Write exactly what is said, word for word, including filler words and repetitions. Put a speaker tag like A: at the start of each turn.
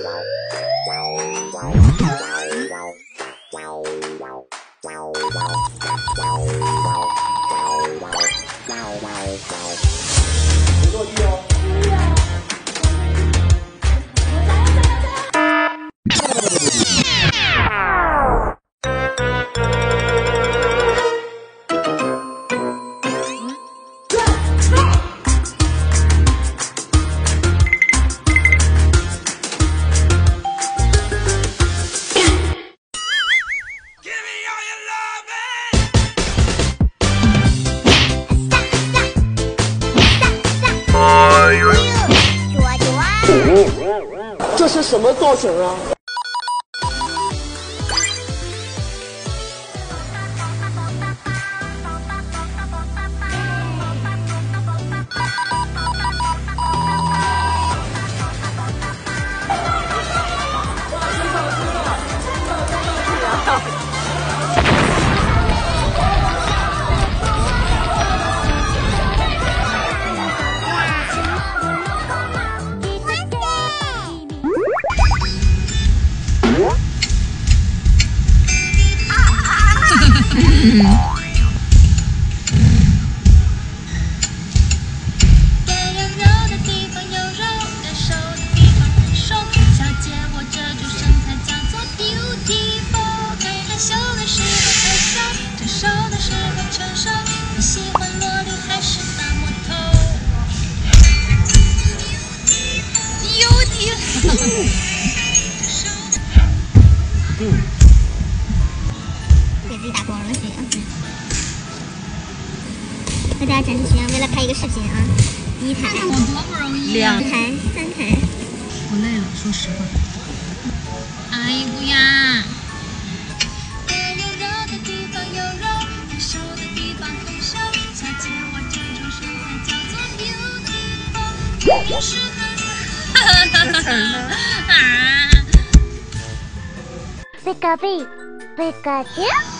A: 落地哦。 这是什么造型啊？
B: 给自己打光了，行。大家展示群为了拍一个视频啊，第一台，
C: 好多不容易，
B: 两台，三台。
C: 我累了，说实话。哎姑呀！
B: 贝卡贝，贝卡丘。